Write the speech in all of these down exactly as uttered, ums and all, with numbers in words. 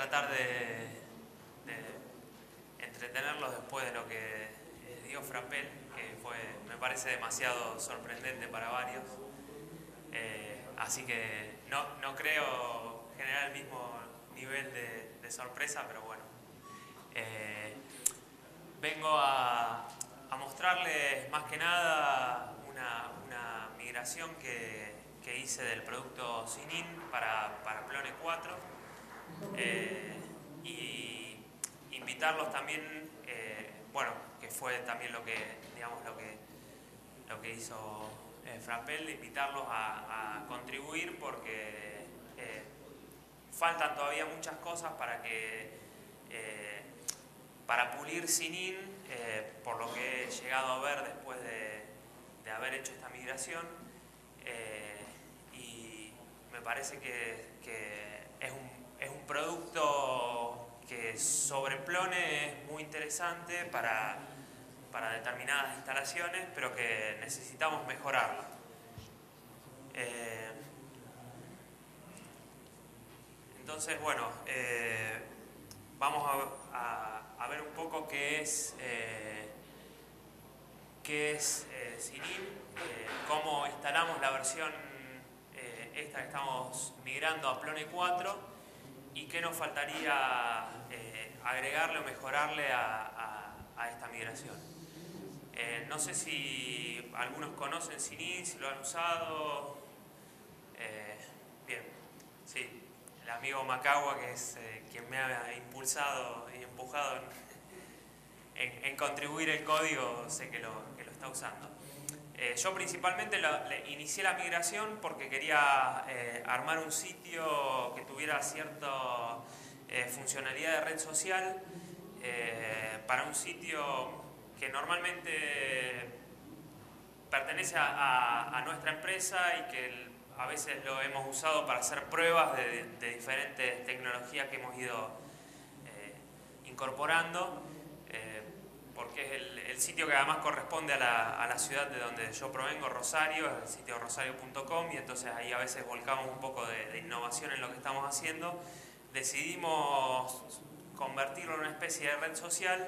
tratar de, de entretenerlos después de lo que eh, dio Frappel, que fue, me parece demasiado sorprendente para varios. Eh, así que no, no creo generar el mismo nivel de, de sorpresa, pero bueno. Eh, vengo a, a mostrarles más que nada una, una migración que, que hice del producto Cinin para, para Plone cuatro. Eh, y invitarlos también, eh, bueno, que fue también lo que, digamos, lo que, lo que hizo eh, Frappel, invitarlos a, a contribuir porque eh, faltan todavía muchas cosas para que eh, para pulir Cinin, eh, por lo que he llegado a ver después de, de haber hecho esta migración, eh, y me parece que, que es, un, es un producto que sobre Plone es muy interesante para, para determinadas instalaciones, pero que necesitamos mejorarlo. Eh, entonces, bueno, eh, vamos a, a, a ver un poco qué es, eh, qué es eh, Cinin, eh, cómo instalamos la versión eh, esta que estamos migrando a Plone cuatro y qué nos faltaría eh, agregarle o mejorarle a, a, a esta migración. Eh, no sé si algunos conocen Cinin, si lo han usado. Eh, bien, sí. El amigo Macagua, que es eh, quien me ha impulsado y empujado en, en, en contribuir el código, sé que lo, que lo está usando. Eh, yo principalmente lo, le inicié la migración porque quería eh, armar un sitio que tuviera cierta eh, funcionalidad de red social eh, para un sitio que normalmente pertenece a, a, a nuestra empresa y que el, a veces lo hemos usado para hacer pruebas de, de diferentes tecnologías que hemos ido eh, incorporando, eh, porque es el, el sitio que además corresponde a la, a la ciudad de donde yo provengo, Rosario, es el sitio rosario punto com, y entonces ahí a veces volcamos un poco de, de innovación en lo que estamos haciendo. Decidimos convertirlo en una especie de red social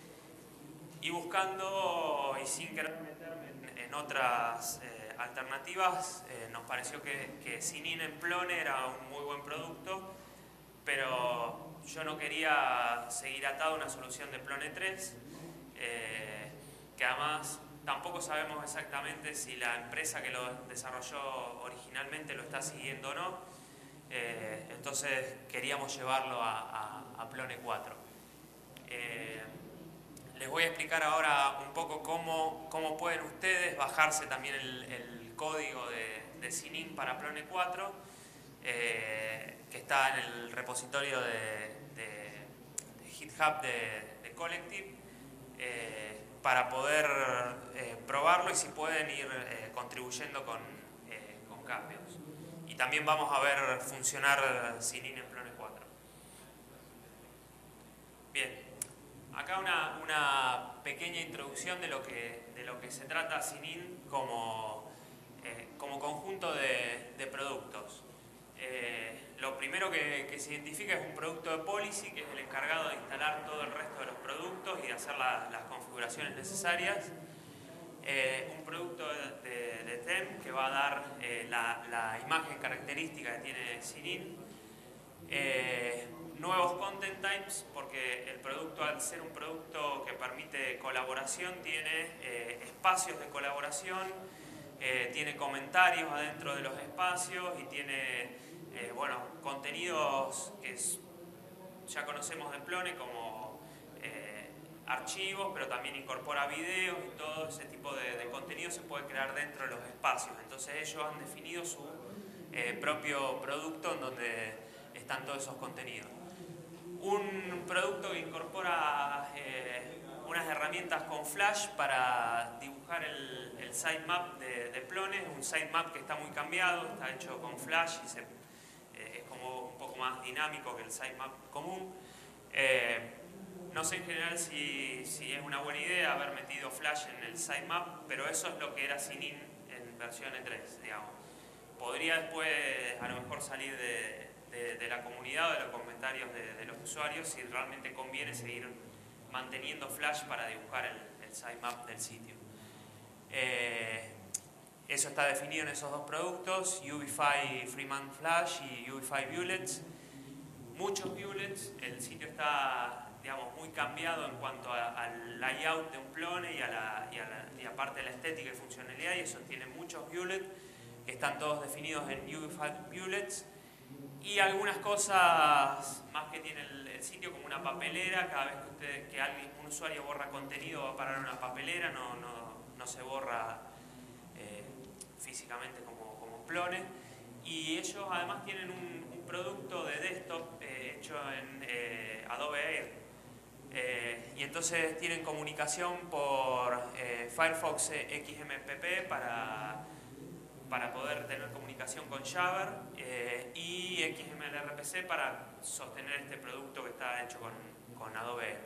y buscando, y sin querer meterme en, en otras eh, alternativas, eh, nos pareció que, que Cinin en Plone era un muy buen producto, pero yo no quería seguir atado a una solución de Plone tres, eh, que además tampoco sabemos exactamente si la empresa que lo desarrolló originalmente lo está siguiendo o no, eh, entonces queríamos llevarlo a, a, a Plone cuatro. Eh, Les voy a explicar ahora un poco cómo, cómo pueden ustedes bajarse también el, el código de, de Cinin para Plone cuatro, eh, que está en el repositorio de, de, de GitHub de, de Collective, eh, para poder eh, probarlo y si pueden ir eh, contribuyendo con, eh, con cambios. Y también vamos a ver funcionar Cinin en Plone cuatro. Bien. Acá una, una pequeña introducción de lo que, de lo que se trata Cinin como, eh, como conjunto de, de productos. Eh, lo primero que, que se identifica es un producto de policy, que es el encargado de instalar todo el resto de los productos y de hacer la, las configuraciones necesarias. Eh, un producto de, de, de theme, que va a dar eh, la, la imagen característica que tiene Cinin. Eh, nuevos content types, porque el producto, al ser un producto que permite colaboración, tiene eh, espacios de colaboración, eh, tiene comentarios adentro de los espacios y tiene eh, bueno, contenidos que es, ya conocemos de Plone como eh, archivos, pero también incorpora videos y todo ese tipo de, de contenido se puede crear dentro de los espacios. Entonces ellos han definido su eh, propio producto en donde están todos esos contenidos. Un producto que incorpora eh, unas herramientas con Flash para dibujar el, el sitemap de, de Plone, un sitemap que está muy cambiado, está hecho con Flash y se, eh, es como un poco más dinámico que el sitemap común. Eh, no sé en general si, si es una buena idea haber metido Flash en el sitemap, pero eso es lo que era Cinin en versión E tres, digamos. Podría después a lo mejor salir de de, de la comunidad o de los comentarios de, de los usuarios si realmente conviene seguir manteniendo Flash para dibujar el, el sitemap del sitio. Eh, eso está definido en esos dos productos, Ubify Freeman Flash y Ubify Viewlets. Muchos viewlets, el sitio está, digamos, muy cambiado en cuanto a, al layout de un plone y a, la, y, a la, y aparte de la estética y funcionalidad, y eso tiene muchos viewlets que están todos definidos en Ubify Viewlets, y algunas cosas más que tiene el, el sitio, como una papelera. Cada vez que, usted, que alguien, un usuario borra contenido, va a parar una papelera, no, no, no se borra eh, físicamente como, como plone. Y ellos además tienen un, un producto de desktop eh, hecho en eh, Adobe Air. Eh, y entonces tienen comunicación por eh, Firefox X M P P para, para poder tener comunicación con Jabber eh, y X M L R P C para sostener este producto que está hecho con, con Adobe Air.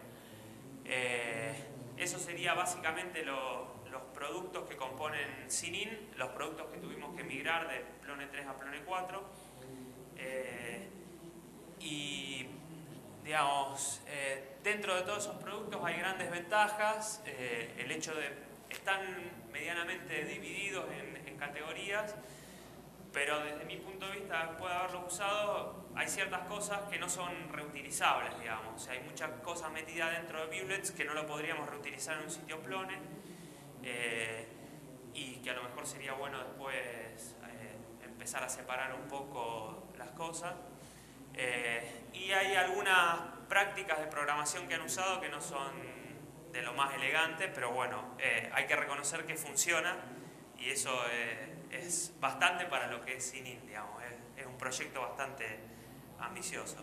Eh, eso sería básicamente lo, los productos que componen Sinin, los productos que tuvimos que migrar de Plone tres a Plone cuatro. Eh, y digamos, eh, dentro de todos esos productos hay grandes ventajas. Eh, el hecho de están medianamente divididos en, en categorías, pero desde mi punto de vista, después de haberlo usado, hay ciertas cosas que no son reutilizables, digamos. O sea, hay muchas cosas metidas dentro de Viewlets que no lo podríamos reutilizar en un sitio Plone, eh, y que a lo mejor sería bueno después eh, empezar a separar un poco las cosas. Eh, y hay algunas prácticas de programación que han usado que no son de lo más elegantes, pero bueno, eh, hay que reconocer que funciona, y eso eh, es bastante para lo que es Sinin, digamos. Es, es un proyecto bastante ambicioso.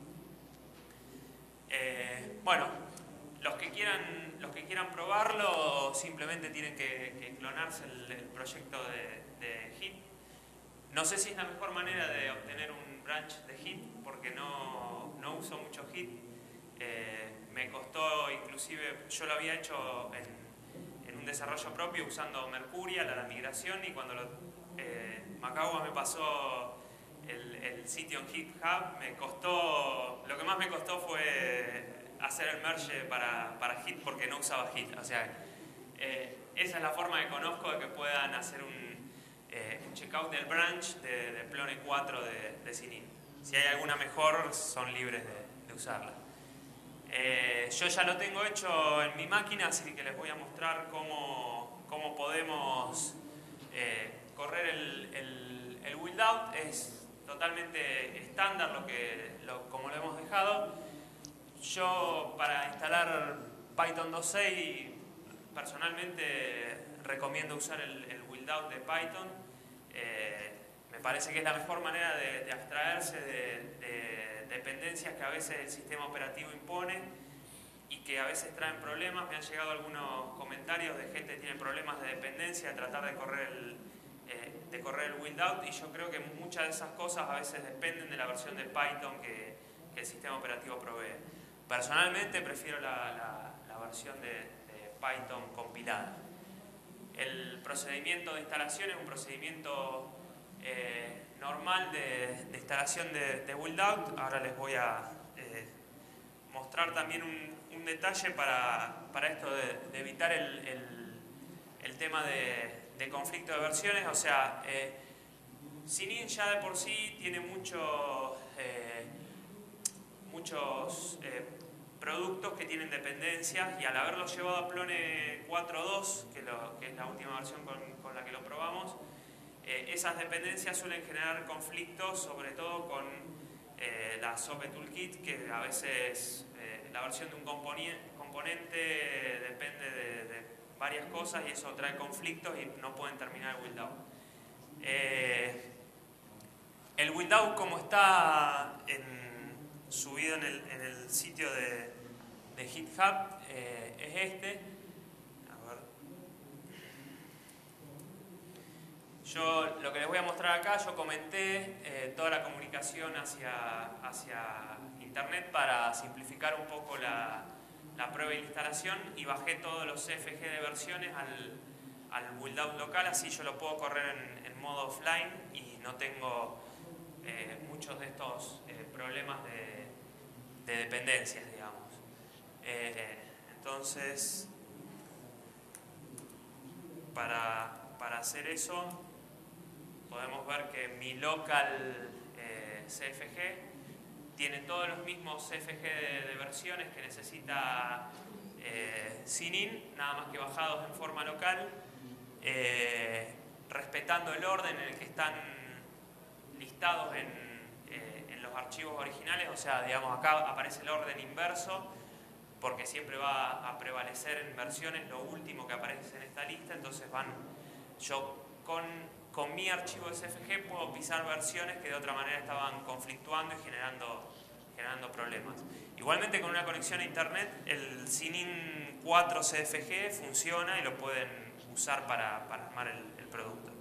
Eh, bueno, los que quieran, los que quieran probarlo simplemente tienen que, que clonarse el, el proyecto de, de Git. No sé si es la mejor manera de obtener un branch de Git, porque no, no uso mucho Git. Eh, me costó, inclusive, yo lo había hecho en, en un desarrollo propio usando Mercurial a la migración, y cuando lo, eh, Macagua me pasó el, el sitio en GitHub, me costó, lo que más me costó fue hacer el merge para, para Git, porque no usaba Git. O sea, eh, esa es la forma que conozco de que puedan hacer un, eh, un checkout del branch de, de Plone cuatro de, de Sinin. Si hay alguna mejor, son libres de, de usarla. Eh, yo ya lo tengo hecho en mi máquina, así que les voy a mostrar cómo, cómo podemos eh, correr el, el, el build out. Es totalmente estándar lo que, lo, como lo hemos dejado. Yo, para instalar Python dos punto seis, personalmente recomiendo usar el, el build out de Python. Eh, me parece que es la mejor manera de, de abstraerse de, de dependencias que a veces el sistema operativo impone y que a veces traen problemas. Me han llegado algunos comentarios de gente que tiene problemas de dependencia, de tratar de correr el, eh, de correr el build out, y yo creo que muchas de esas cosas a veces dependen de la versión de Python que, que el sistema operativo provee. Personalmente prefiero la, la, la versión de, de Python compilada. El procedimiento de instalación es un procedimiento eh, normal de, de instalación de, de build out. Ahora les voy a eh, mostrar también un, un detalle para, para esto de, de evitar el, el, el tema de, de conflicto de versiones. O sea, eh, Sinin ya de por sí tiene mucho, eh, muchos eh, productos que tienen dependencias, y al haberlo llevado a Plone cuatro punto dos, que, que es la última versión con, con la que lo probamos, eh, esas dependencias suelen generar conflictos, sobre todo con eh, la S O P Toolkit, que a veces eh, la versión de un componente, componente depende de, de varias cosas, y eso trae conflictos y no pueden terminar el build out. Eh, el build out, como está en subido en el, en el sitio de, de GitHub, eh, es este. A ver. Yo lo que les voy a mostrar acá, yo comenté eh, toda la comunicación hacia, hacia internet para simplificar un poco la, la prueba y la instalación, y bajé todos los C F G de versiones al, al build out local, así yo lo puedo correr en, en modo offline y no tengo eh, mucho muchos de estos eh, problemas de, de dependencias, digamos. Eh, entonces, para, para hacer eso, podemos ver que mi local eh, C F G tiene todos los mismos C F G de, de versiones que necesita eh, Cinin, nada más que bajados en forma local, eh, respetando el orden en el que están listados en, eh, en los archivos originales. O sea, digamos, acá aparece el orden inverso, porque siempre va a prevalecer en versiones lo último que aparece en esta lista. Entonces van, yo con, con mi archivo de C F G puedo pisar versiones que de otra manera estaban conflictuando y generando, generando problemas. Igualmente, con una conexión a internet, el Cinin cuatro C F G funciona y lo pueden usar para, para armar el, el producto.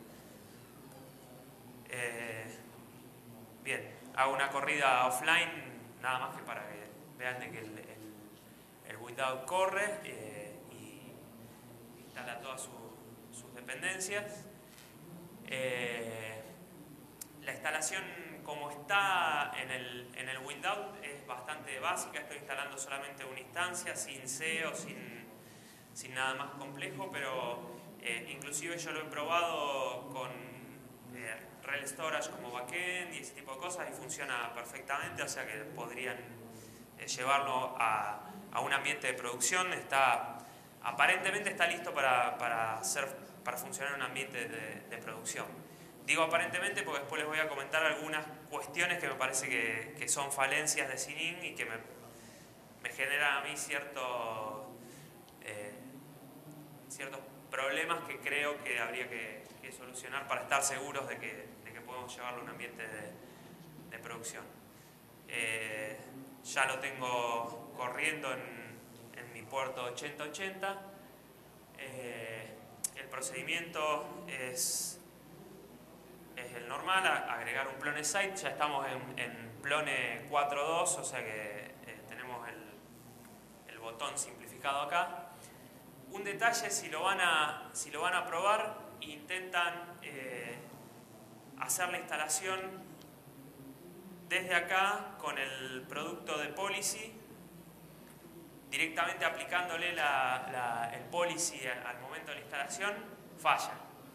Eh, bien, hago una corrida offline, nada más que para que vean de que el, el El build-out corre eh, y instala todas su, sus dependencias. Eh, la instalación, como está en el, en el build-out, es bastante básica. Estoy instalando solamente una instancia, sin S E O, sin, sin nada más complejo, pero eh, inclusive yo lo he probado con eh, Rel Storage como backend y ese tipo de cosas y funciona perfectamente, o sea que podrían eh, llevarlo a a un ambiente de producción. Está, aparentemente está listo para, para, hacer, para funcionar en un ambiente de, de producción. Digo aparentemente porque después les voy a comentar algunas cuestiones que me parece que, que son falencias de Cinin y que me, me generan a mí cierto, eh, ciertos problemas que creo que habría que, que solucionar para estar seguros de que, de que podemos llevarlo a un ambiente de, de producción. Eh, ya lo tengo corriendo en, en mi puerto ochenta ochenta. Eh, el procedimiento es, es el normal, agregar un Plone Site. Ya estamos en, en Plone cuatro punto dos, o sea que eh, tenemos el, el botón simplificado acá. Un detalle, si lo van a, si lo van a probar, intentan eh, hacer la instalación desde acá con el producto de policy, directamente aplicándole la, la, el policy al momento de la instalación, falla.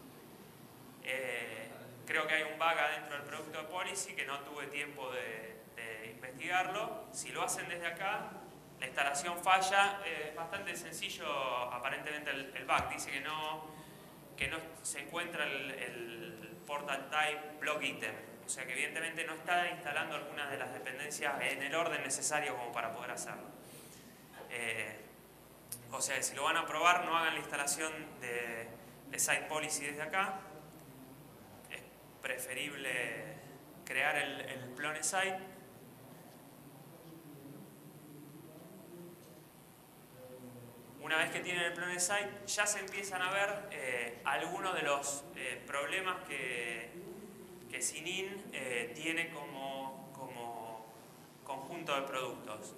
Eh, creo que hay un bug adentro del producto de policy que no tuve tiempo de, de investigarlo. Si lo hacen desde acá, la instalación falla. Eh, es bastante sencillo aparentemente el, el bug. Dice que no, que no se encuentra el, el portal type block item. O sea que evidentemente no está instalando algunas de las dependencias en el orden necesario como para poder hacerlo. Eh, o sea, si lo van a probar, no hagan la instalación de, de Site Policy desde acá. Es preferible crear el, el Plone Site. Una vez que tienen el Plone Site, ya se empiezan a ver eh, algunos de los eh, problemas que, que Cinin eh, tiene como, como conjunto de productos.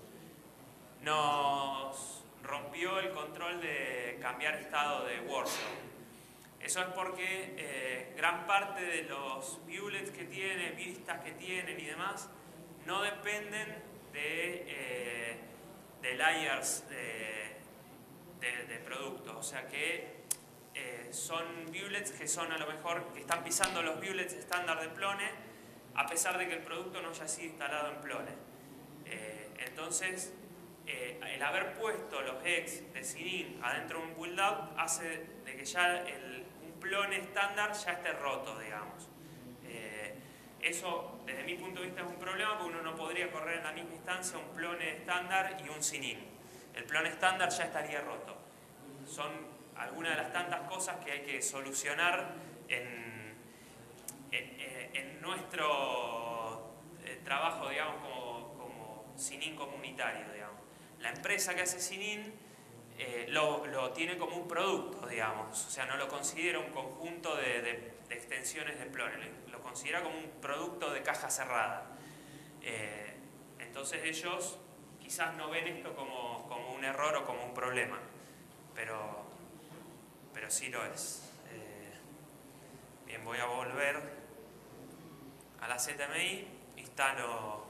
Nos rompió el control de cambiar estado de workflow. Eso es porque eh, gran parte de los viewlets que tienen, vistas que tienen y demás, no dependen de, eh, de layers de, de, de productos. O sea que eh, son viewlets que son a lo mejor, que están pisando los viewlets estándar de Plone, a pesar de que el producto no haya sido instalado en Plone. Eh, entonces, Eh, el haber puesto los ex de Cinin adentro de un build-out hace de que ya el, un Plone estándar ya esté roto, digamos. Eh, eso, desde mi punto de vista, es un problema porque uno no podría correr en la misma instancia un Plone estándar y un Cinin. El Plone estándar ya estaría roto. Son algunas de las tantas cosas que hay que solucionar en, en, en nuestro eh, trabajo, digamos, como, como Cinin comunitario, digamos. La empresa que hace Cinin eh, lo, lo tiene como un producto, digamos, o sea, no lo considera un conjunto de, de, de extensiones de Plone, lo considera como un producto de caja cerrada. Eh, entonces ellos quizás no ven esto como, como un error o como un problema, pero, pero sí lo es. Eh, bien, voy a volver a la Z M I. instalo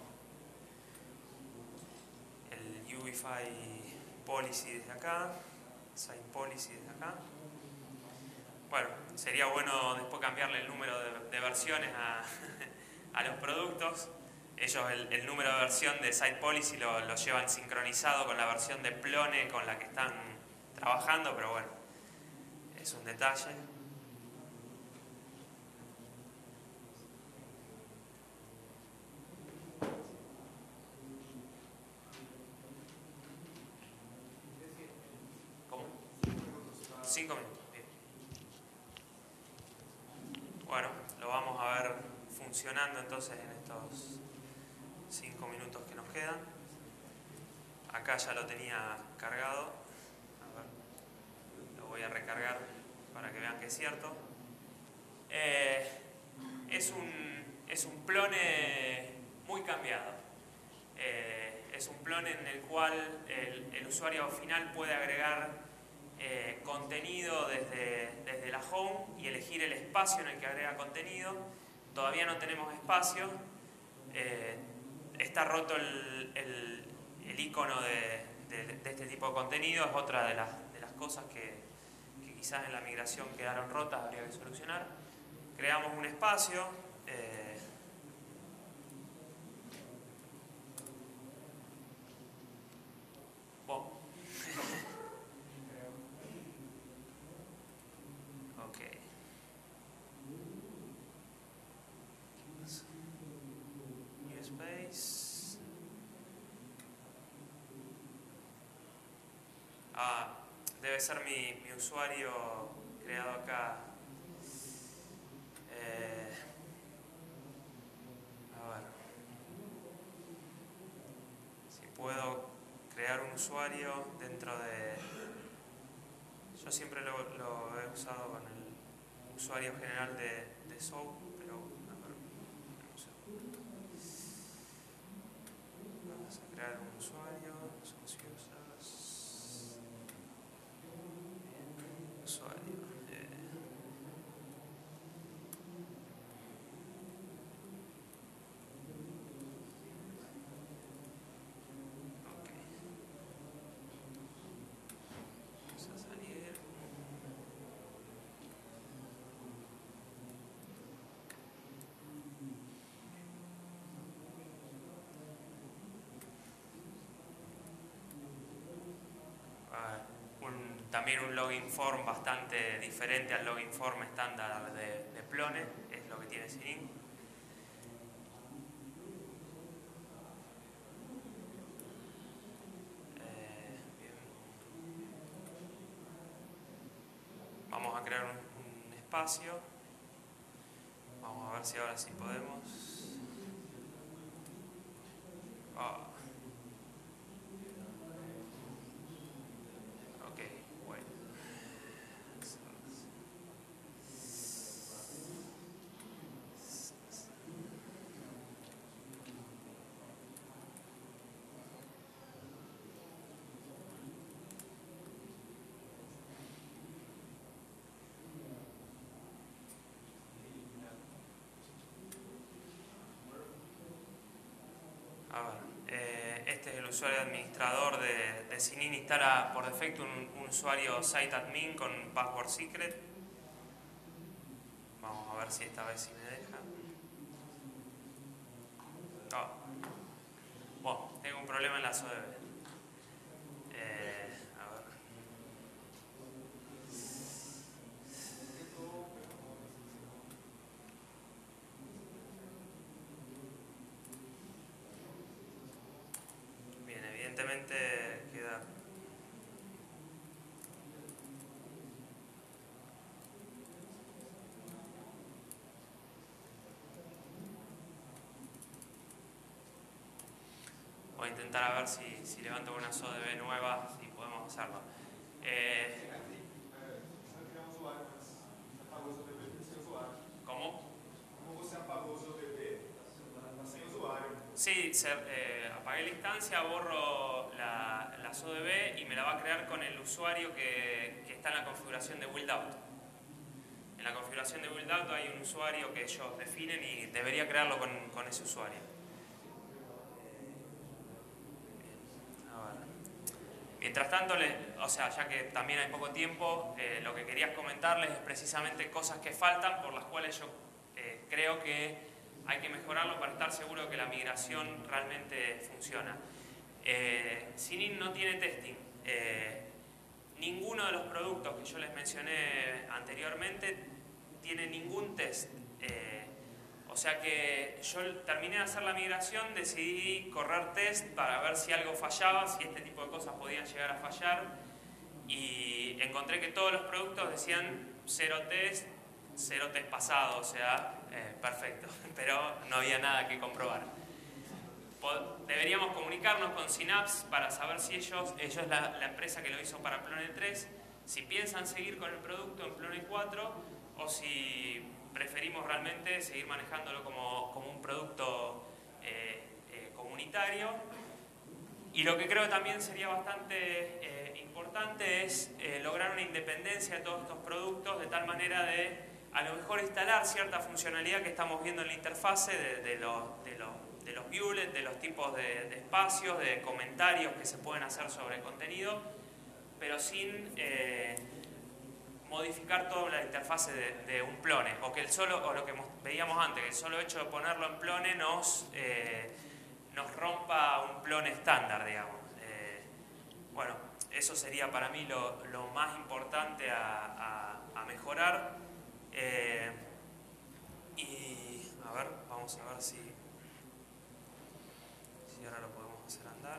el U E F I policy desde acá, site policy desde acá. Bueno, sería bueno después cambiarle el número de, de versiones a, a los productos. Ellos el, el número de versión de site policy lo, lo llevan sincronizado con la versión de Plone con la que están trabajando, pero bueno, es un detalle. ¿Cómo? Cinco minutos, bien. Bueno, lo vamos a ver funcionando entonces en estos cinco minutos que nos quedan. Acá ya lo tenía cargado. A ver, lo voy a recargar para que vean que es cierto. Eh, es un, es un Plone muy cambiado. Eh, es un Plone en el cual el, el usuario final puede agregar eh, contenido desde, desde la home y elegir el espacio en el que agrega contenido. Todavía no tenemos espacio. Eh, está roto el, el, el icono de, de, de este tipo de contenido. Es otra de las, de las cosas que, que quizás en la migración quedaron rotas, habría que solucionar. Creamos un espacio. Eh, bueno. Ok. New space. Ah, debe ser mi, mi usuario creado acá. Eh, a ver. Si puedo crear un usuario dentro de... Yo siempre lo, lo he usado con el usuario general de, de Soap, pero a ver, un segundo. Vamos a crear un usuario, somos users. Bien, usuario. Eh. Ok. Vamos a salir. Un, también un login form bastante diferente al login form estándar de, de Plone, es lo que tiene Sinin. Eh, bien. Vamos a crear un, un espacio. Vamos a ver si ahora sí podemos. Oh. Ok, bueno. A ver, eh, este es el usuario administrador de, de Sinin. Instala por defecto un, un usuario siteadmin con password secret. Vamos a ver si esta vez sí me deja. Oh. Bueno, tengo un problema en la S O D B. Eh, a ver. Bien, evidentemente queda... Voy a intentar a ver si, si levanto una S O D B nueva, si podemos hacerlo. Eh, ¿Cómo? Como você apagou o seu D B, está sem usuário. Sí, se, eh, apagué la instancia, borro la, la S O D B y me la va a crear con el usuario que, que está en la configuración de Build Out. En la configuración de Build Out hay un usuario que ellos definen y debería crearlo con, con ese usuario. Mientras tanto, le, o sea, ya que también hay poco tiempo, eh, lo que quería comentarles es precisamente cosas que faltan por las cuales yo eh, creo que hay que mejorarlo para estar seguro de que la migración realmente funciona. Eh, Sinin no tiene testing. Eh, ninguno de los productos que yo les mencioné anteriormente tiene ningún test. Eh, o sea que yo terminé de hacer la migración, decidí correr test para ver si algo fallaba, si este tipo de cosas podían llegar a fallar, y encontré que todos los productos decían cero test, cero test pasado, o sea, eh, perfecto, pero no había nada que comprobar. Deberíamos comunicarnos con Synapse para saber si ellos, ellos es la, la empresa que lo hizo para Plone tres, si piensan seguir con el producto en Plone cuatro o si preferimos realmente seguir manejándolo como, como un producto eh, eh, comunitario. Y lo que creo también sería bastante eh, importante es eh, lograr una independencia de todos estos productos de tal manera de a lo mejor instalar cierta funcionalidad que estamos viendo en la interfase de, de los... De los de los viewlets, de los tipos de, de espacios, de comentarios que se pueden hacer sobre el contenido, pero sin eh, modificar toda la interfase de, de un Plone, o que el solo, o lo que veíamos antes, que el solo hecho de ponerlo en Plone nos, eh, nos rompa un Plone estándar, digamos. Eh, bueno, eso sería para mí lo, lo más importante a, a, a mejorar. Eh, y a ver, vamos a ver si... Y ahora lo podemos hacer andar.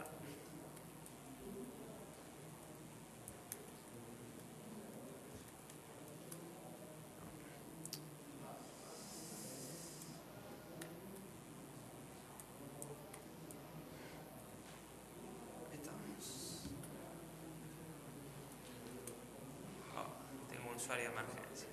Estamos. Oh, tengo un usuario de emergencia.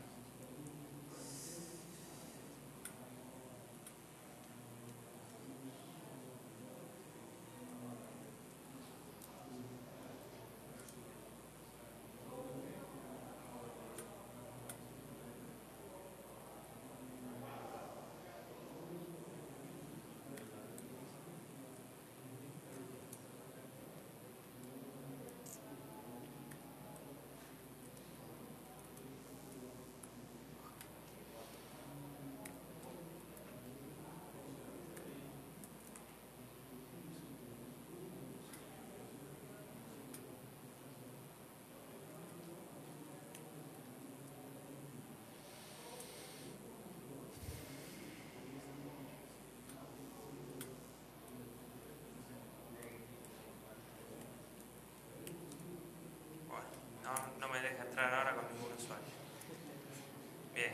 No, no me deja entrar ahora con ningún usuario. Bien.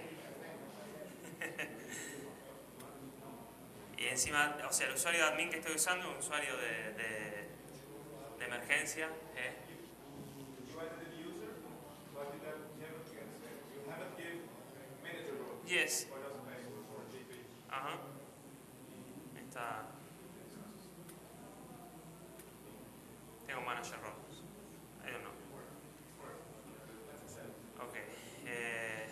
Y encima, o sea, el usuario de admin que estoy usando es un usuario de, de, de emergencia. ¿eh? Yes. Ajá. Está. Tengo manager roles. I don't know. Ok. Eh...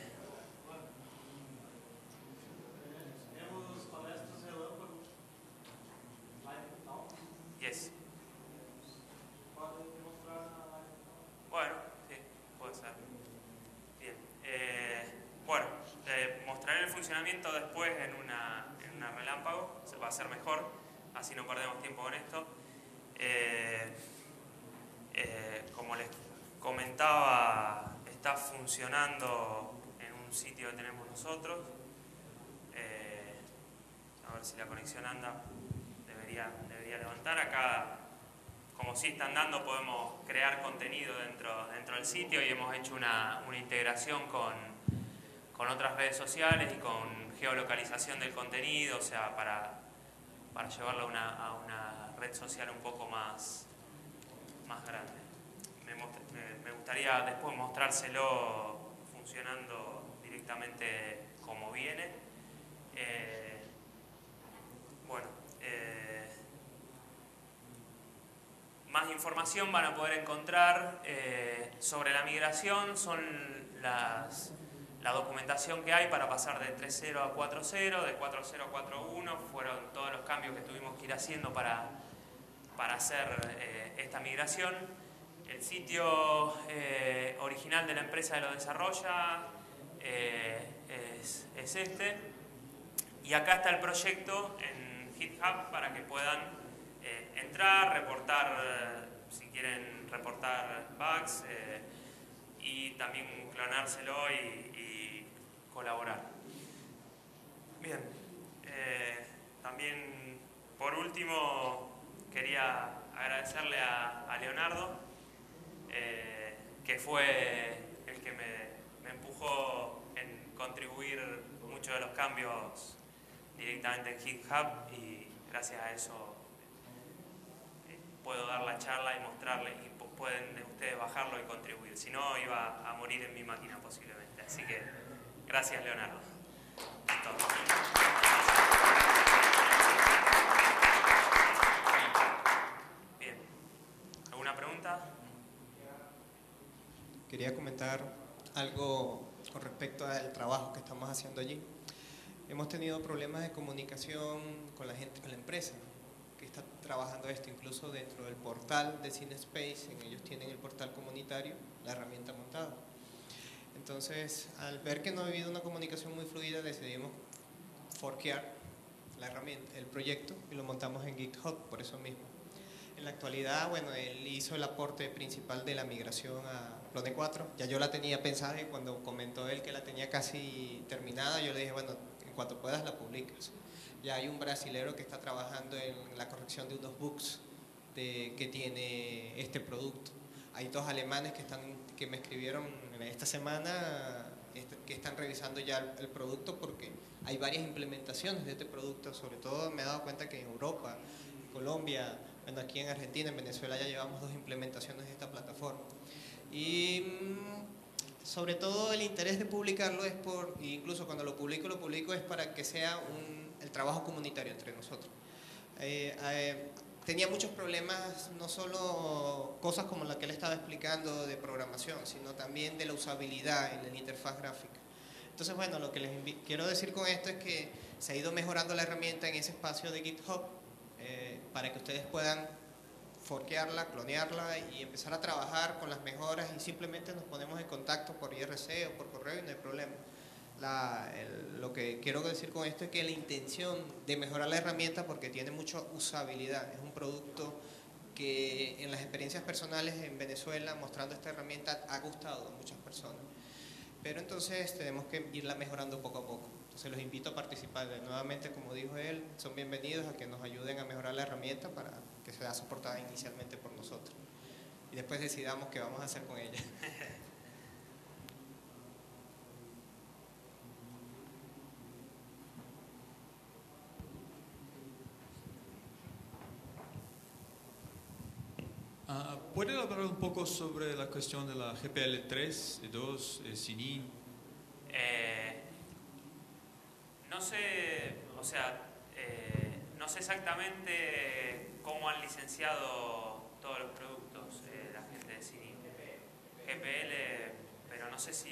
Yes. Bueno, sí, puede ser. Bien. Eh, bueno, eh, mostraré el funcionamiento después en una, en una relámpago. Se va a hacer mejor, así no perdemos tiempo con esto. Eh, eh, como les comentaba, está funcionando en un sitio que tenemos nosotros. Eh, a ver si la conexión anda. Debería, debería levantar. Acá, como sí está andando, podemos crear contenido dentro, dentro del sitio y hemos hecho una, una integración con, con otras redes sociales y con geolocalización del contenido, o sea, para, para llevarlo a una, a una red social un poco más, más grande. Me, me, me gustaría después mostrárselo funcionando directamente como viene. Eh, bueno, eh, más información van a poder encontrar eh, sobre la migración, son las, la documentación que hay para pasar de tres punto cero a cuatro punto cero, de cuatro punto cero a cuatro punto uno, fueron todos los cambios que tuvimos que ir haciendo para, para hacer eh, esta migración. el sitio eh, original de la empresa que lo desarrolla eh, es, es este. Y acá está el proyecto en GitHub para que puedan eh, entrar, reportar, eh, si quieren reportar bugs, eh, y también clonárselo y, y colaborar. Bien, eh, también por último quería agradecerle a, a Leonardo, eh, que fue el que me, me empujó en contribuir muchos de los cambios directamente en GitHub, y gracias a eso eh, puedo dar la charla y mostrarle, y pueden ustedes bajarlo y contribuir. Si no, iba a morir en mi máquina posiblemente. Así que gracias, Leonardo. Todo. Bien. ¿Alguna pregunta? Quería comentar algo con respecto al trabajo que estamos haciendo allí. Hemos tenido problemas de comunicación con la gente, con la empresa que está trabajando esto, incluso dentro del portal de CineSpace. En ellos tienen el portal comunitario, la herramienta montada. Entonces, al ver que no ha habido una comunicación muy fluida, decidimos forkear la herramienta, el proyecto, y lo montamos en GitHub por eso mismo. En la actualidad, bueno, él hizo el aporte principal de la migración a Plone cuatro. Ya yo la tenía pensada, y cuando comentó él que la tenía casi terminada, yo le dije, bueno, en cuanto puedas la publicas. Ya hay un brasilero que está trabajando en la corrección de unos bugs de, que tiene este producto. Hay dos alemanes que, están, que me escribieron esta semana que están revisando ya el, el producto, porque hay varias implementaciones de este producto. Sobre todo me he dado cuenta que en Europa, en Colombia, bueno, aquí en Argentina, en Venezuela ya llevamos dos implementaciones de esta plataforma. Y sobre todo el interés de publicarlo es por, incluso cuando lo publico, lo publico es para que sea un, el trabajo comunitario entre nosotros. Eh, eh, tenía muchos problemas, no solo cosas como la que él estaba explicando de programación, sino también de la usabilidad en la interfaz gráfica. Entonces, bueno, lo que les quiero decir con esto es que se ha ido mejorando la herramienta en ese espacio de GitHub, eh, para que ustedes puedan forkearla, clonearla y empezar a trabajar con las mejoras, y simplemente nos ponemos en contacto por I R C o por correo y no hay problema. La, el, lo que quiero decir con esto es que la intención de mejorar la herramienta, porque tiene mucha usabilidad, es un producto que en las experiencias personales en Venezuela mostrando esta herramienta ha gustado a muchas personas, pero entonces tenemos que irla mejorando poco a poco. Entonces los invito a participar. Nuevamente, como dijo él, son bienvenidos a que nos ayuden a mejorar la herramienta para que sea soportada inicialmente por nosotros y después decidamos qué vamos a hacer con ella. Uh, ¿Puede hablar un poco sobre la cuestión de la G P L tres y dos, eh, Cinin? Eh, no sé, o sea, eh, no sé exactamente cómo han licenciado todos los productos eh, la gente de Cinin. G P L, pero no sé si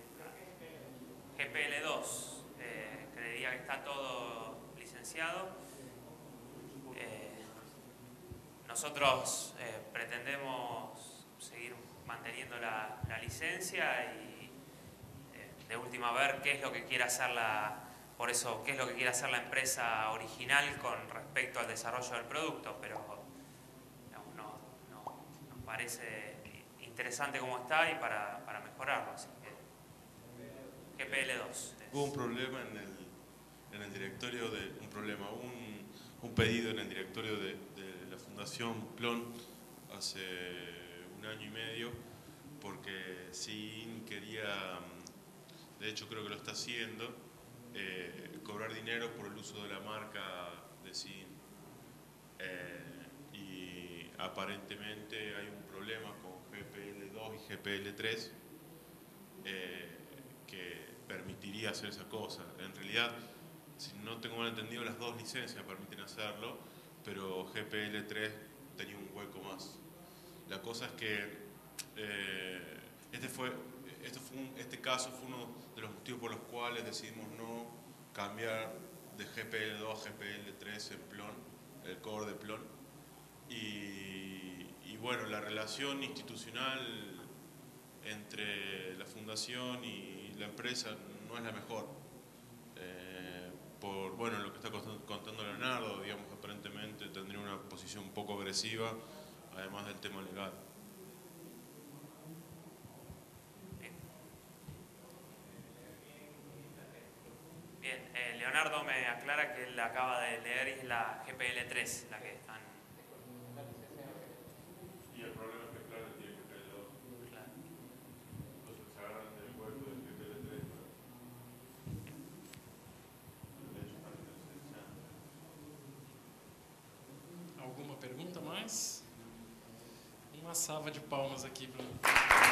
G P L dos, eh, creería que está todo licenciado. Eh, nosotros eh, pretendemos seguir manteniendo la, la licencia y eh, de última ver qué es lo que quiere hacer la, por eso, qué es lo que quiere hacer la empresa original con respecto al desarrollo del producto, pero digamos, no, no, nos parece interesante como está y para, para mejorarlo, así que G P L dos. Hubo un problema en el, en el directorio de, un problema, un, un pedido en el directorio de, de la Fundación Plon hace un año y medio, porque Cin quería, de hecho creo que lo está haciendo, eh, cobrar dinero por el uso de la marca de Cin. Eh, y aparentemente hay un problema con G P L dos y G P L tres eh, que permitiría hacer esa cosa. En realidad, si no tengo mal entendido, las dos licencias permiten hacerlo, pero G P L tres tenía un hueco más. La cosa es que eh, este, fue, este, fue un, este caso fue uno de los motivos por los cuales decidimos no cambiar de G P L dos a G P L tres en Plon, el core de Plon. Y, y bueno, la relación institucional entre la fundación y la empresa no es la mejor. Eh, por bueno, lo que está contando Leonardo, digamos, aparentemente tendría una posición un poco agresiva, además del tema legal. Bien, eh, Leonardo me aclara que él acaba de leer y es la G P L tres la que están... Y el problema es que, claro, tiene G P L dos. Claro. Entonces se agarran del cuerpo del G P L tres. Alguma pergunta mais? Uma salva de palmas aqui para